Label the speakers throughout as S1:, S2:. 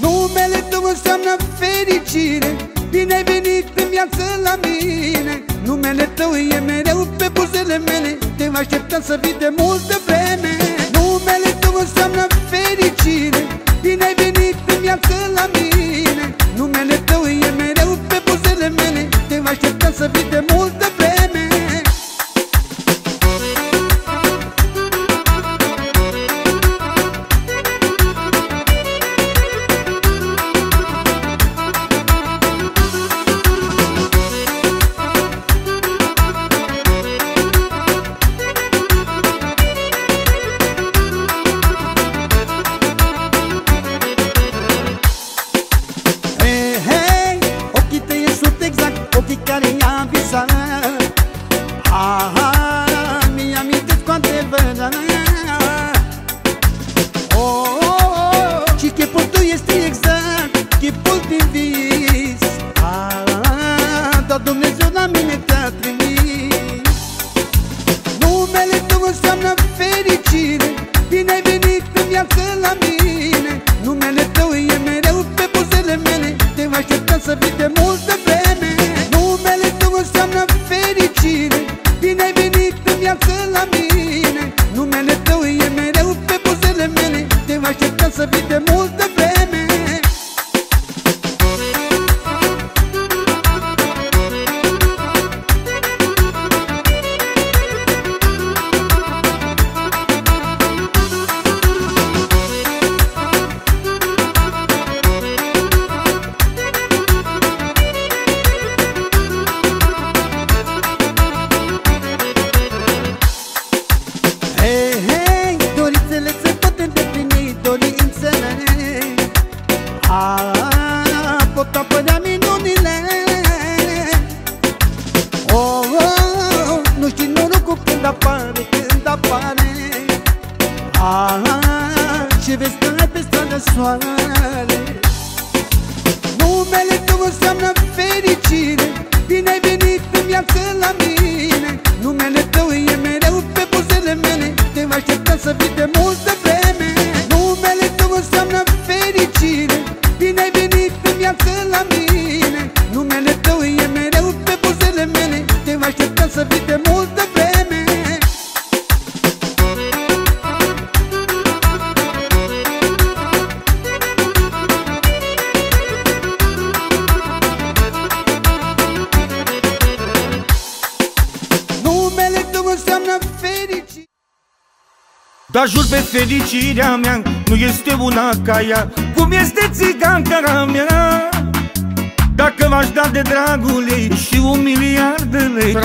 S1: Numele tău înseamnă fericire, bine ai venit în viață la mine. Numele tău e mereu pe buzele mele, te-am așteptat să vii de multă vreme. Numele tău înseamnă fericire, bine ai venit în viață la mine. Numele tău e mereu pe buzele mele, te-am așteptat să vii de multă vreme.
S2: Dar jur pe fericirea mea, nu este una ca ea, cum este țiganca mea. Dacă m-aș da de dragul ei și 1 miliard de lei,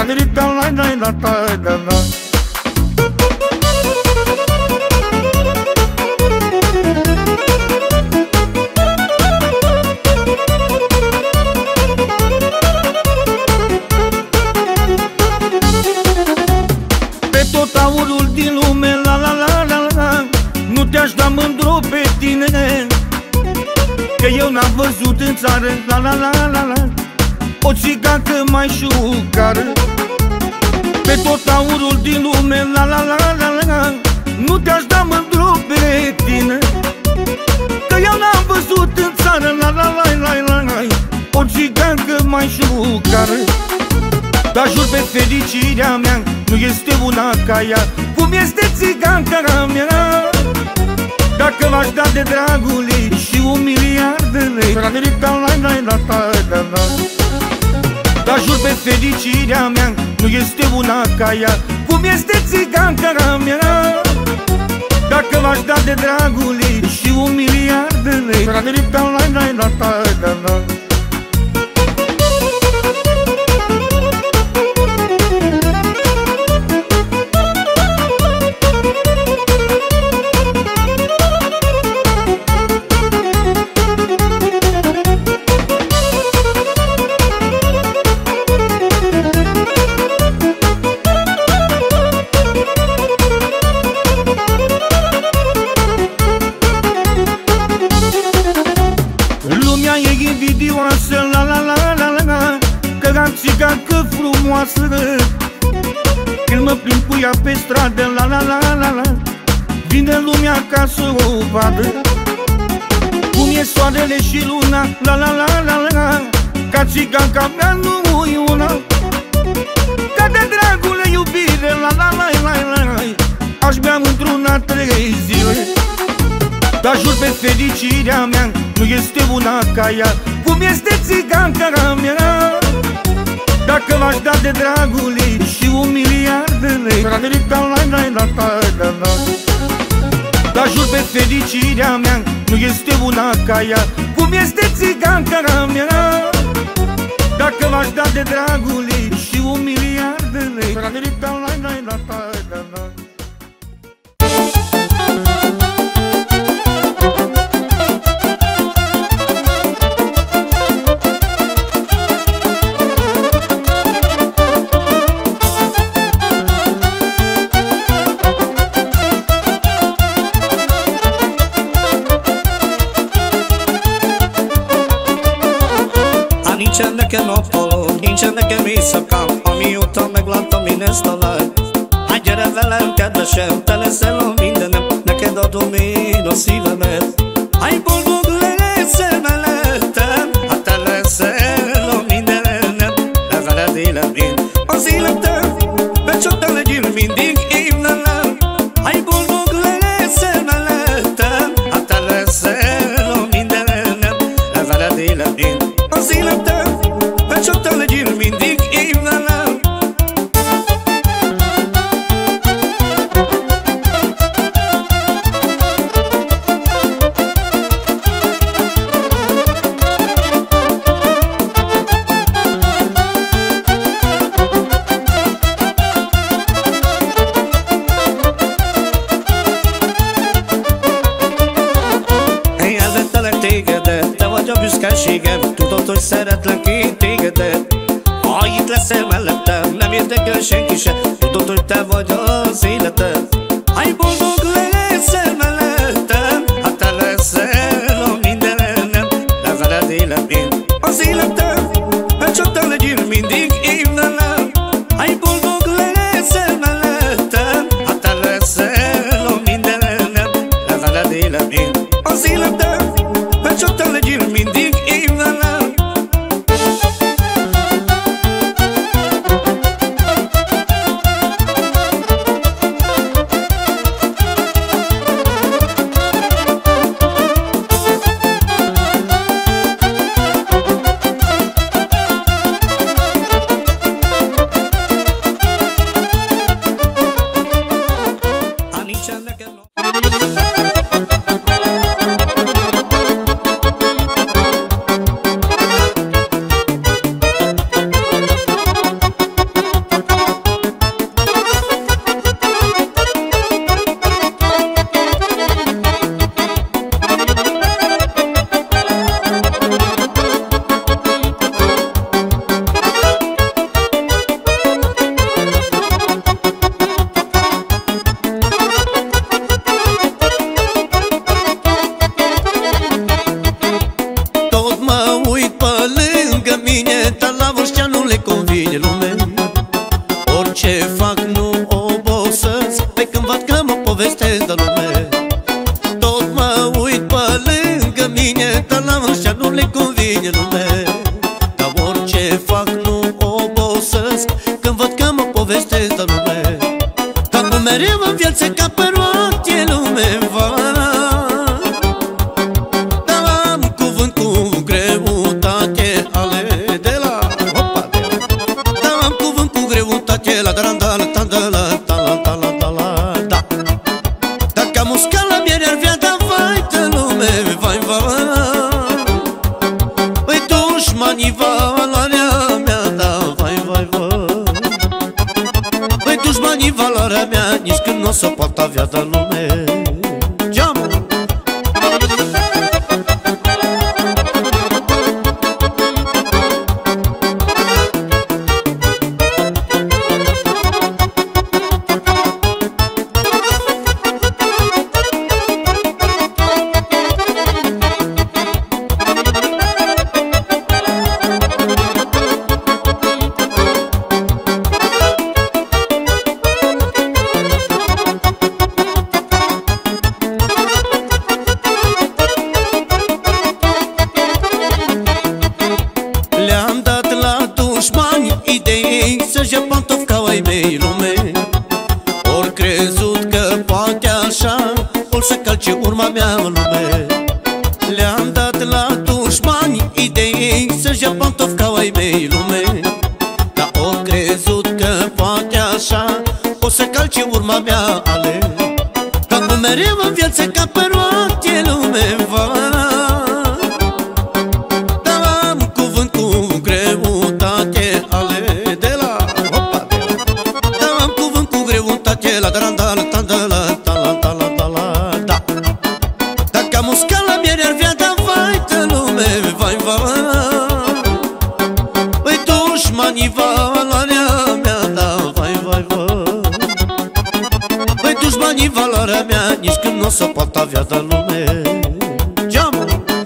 S2: pe tot aurul din lume, nu te-aș da mândru pe tine, că eu n-am văzut în țară o țigancă mai șucară. Pe tot aurul din lume, nu te-aș da mândru pe tine, că eu n-am văzut în țară o țigancă mai șucară. Dar jur pe fericirea mea, nu este una ca ea, cum este țiganca mea. Dacă m-aș da de dragul ei și 1 miliard de lei, dar jur pe fericirea mea, nu este una ca ea, cum este țiganca mea. Dacă m-aș da de dragul ei și 1 miliard de lei, țigancă frumoasă, când mă plimb cu ea pe stradă, vine lumea ca să o vadă, cum e soarele și luna, la la la la la. Ca țiganca mea nu-i una. Ca de dragule iubire, la la la la la. Aș bea într-una 3 zile. Dar jur pe fericirea mea, nu este una ca ea, cum este țiganca mea. Dacă v-aș da de dragul ei și 1 miliard de lei, dar jur pe fericirea mea, nu este una ca ea, cum este țiganca mea. Dacă v-aș da de dragul ei și 1 miliard de lei.
S3: Ničem neke polo, ničem neke visszakám, amióta megláttam én ezt a lányt. Hát gyere velem, kedvesem, te leszel a mindenem, neked adom én a szívemet. Hai boldog leszel mellettem, hát te leszel a mindenem, de veled élem én az életem, mert csak te legyél mindig én velem. Hai boldog leszel mellettem, hát te leszel a mindenem, de veled élem én az életem, mert csak te legyél mindig én velem. Én elvettelek tégedet, te vagy a büszkeségem, tudod, hogy szeretlek én tégedet. Ha itt leszel mellettem, nem érdekel senki se, tudod, hogy te vagy az életed. Hai boldog leszel mellettem, hát te leszel a mindenem, de veled élem én az életem, mert csak te legyél mindig én velem. Hai boldog leszel mellettem, hát te leszel a mindenem, de veled élem én az életem, mert csak te legyél mindig én velem. Ha nincsen nekem tot mă uit pe lângă mine, dar la vârstea nu le convine lume. Orice fac nu obosesc, pe când văd că mă povestesc de lume. Tot mă uit pe lângă mine, dar la vârstea nu le convine lume. Dar orice fac nu obosesc, când văd că mă povestesc de lume. Dar nu mereu în viață ca pe roate lume, va. Dacă am uscat la miere ar vrea, dar vai de lume, vai, vai. Păi tu urma mea în lume. Le-am dat la dușmani idei să-și ia pantofi ca ai mei lume. Dar o crezut că poate așa o să calce urma mea ale. Dar mereu în viață ca pe roate lume va. Dar am cuvânt cu greutate ale. De la, hopa, de la. Dar am cuvânt cu greutate la darandala, tandala, tala, tala, tala, da. Dacă am uscat la miere ar vrea, dar vai de lume, vai, vai. Păi dușmanii valoarea mea, da, vai, vai, vai. Păi dușmanii valoarea mea, nici când n-o să poată avea de lume. Geamă!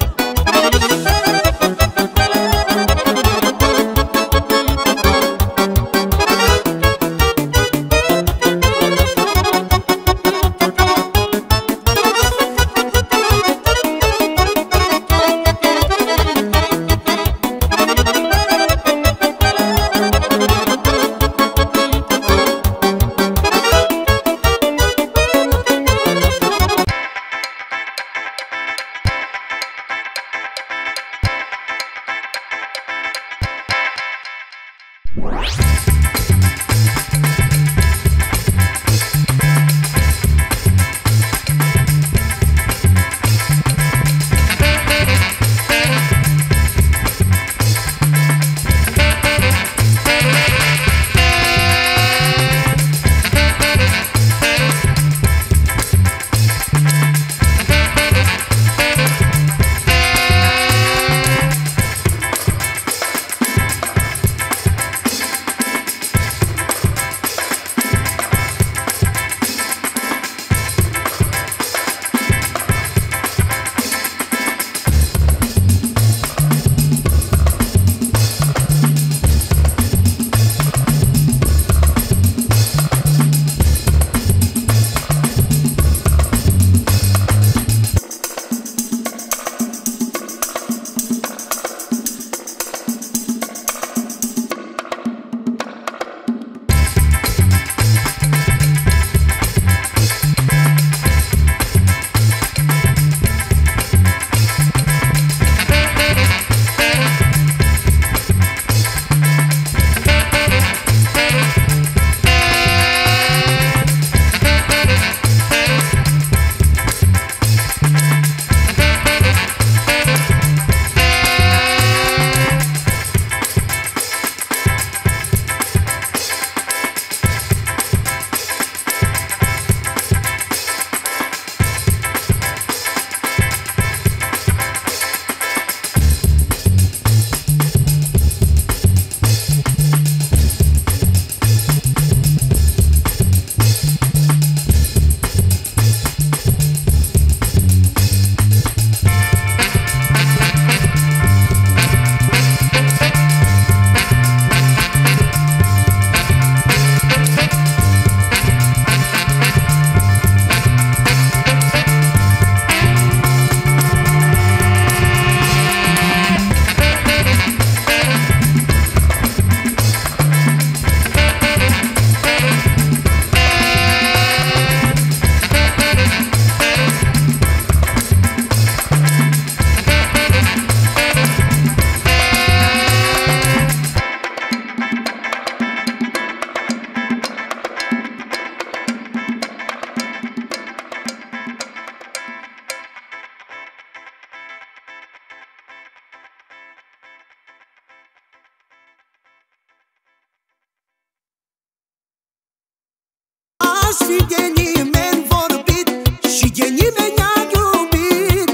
S4: Aș fi de nimeni vorbit și de nimeni a iubit.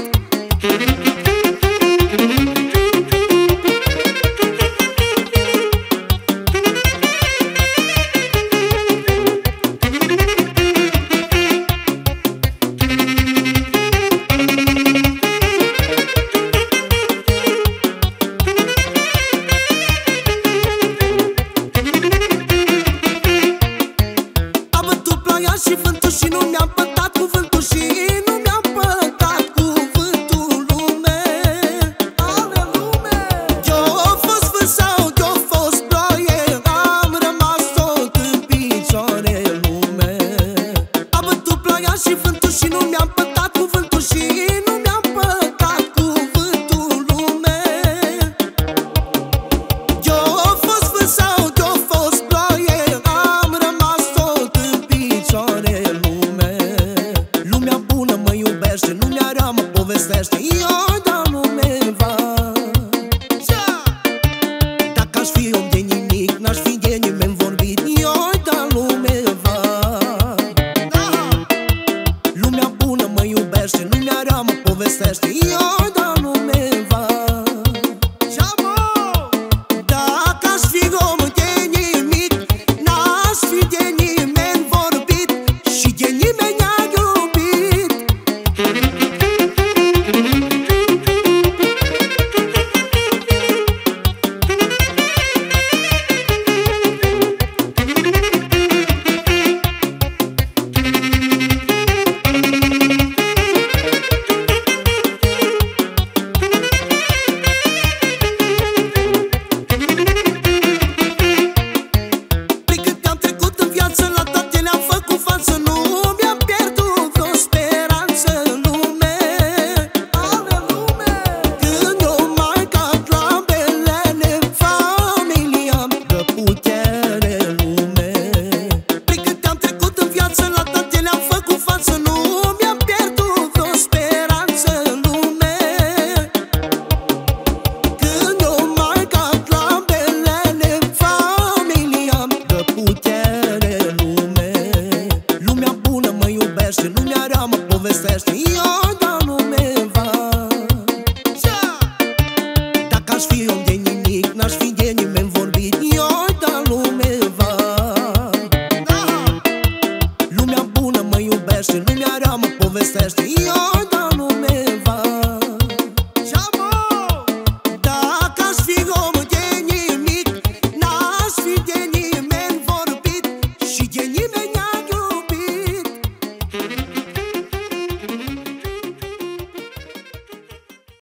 S4: A bătut ploaia și vântul povestește, eu da lume va. Dacă aș fi om de nimic, n-aș fi de nimeni vorbit, eu da lume va. Lumea bună mă iubește, lumea rea mă povestește, eu da lume va.